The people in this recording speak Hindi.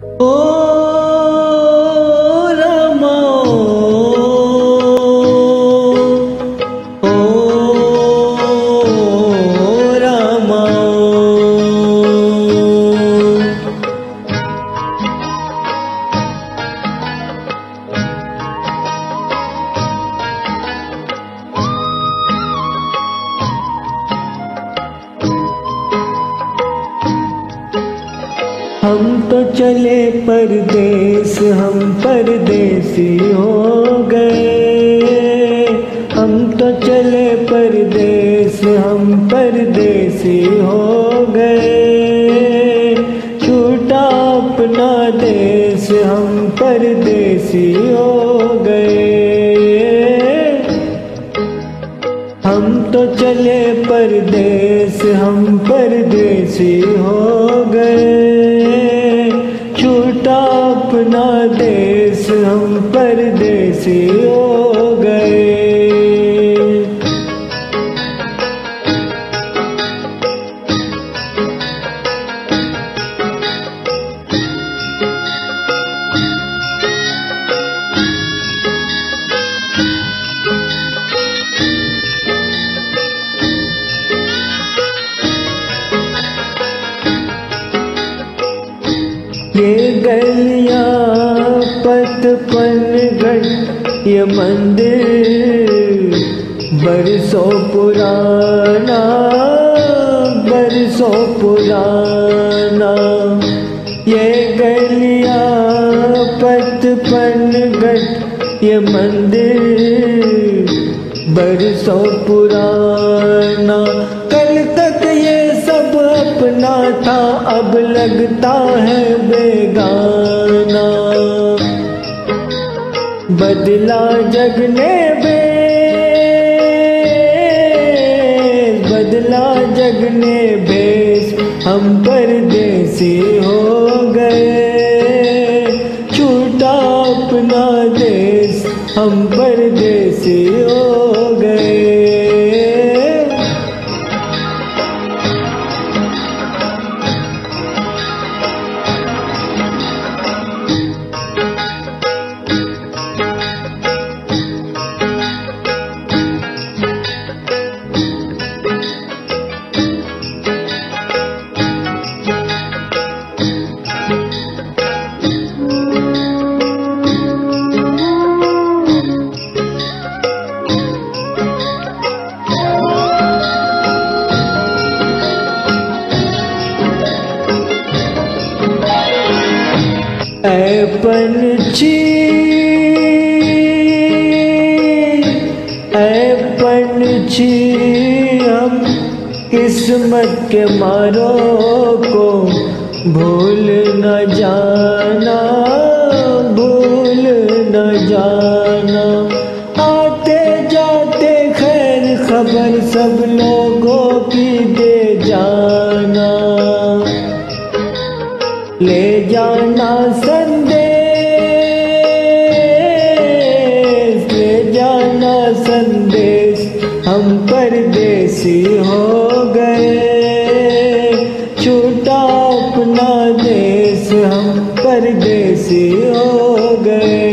ओ रामा ओ रामा हम तो चले परदेस, हम परदेसी हो गए। हम तो चले परदेस, हम परदेसी हो गए। छूटा अपना देश, हम परदेसी हो गए। हम तो चले परदेस, हम परदेसी हो गए। छूटा अपना देश, हम परदेसी हो गए। ये गलियां पतपनगढ़, ये मंदिर बरसों पुराना, बरसों पुराना। ये गलियां पतपनगढ़, ये मंदिर बरसों पुराना। कल तक ये सब अपना था, अब लगता है बेगाना। बदला जग ने भेष, बदला जग ने भेष, हम परदेसी हो गए। छूटा अपना देश, हम परदेसी हो गए। ऐ पंछी, ऐ पंछी, हम किस्मत के मारों को भूल न जाना, भूल न जाना। आते जाते खैर खबर सब लोगों की दे जाना। ले जाना संदेश, ले जाना संदेश, हम परदेसी हो गए। छूटा अपना देश, हम परदेसी हो गए।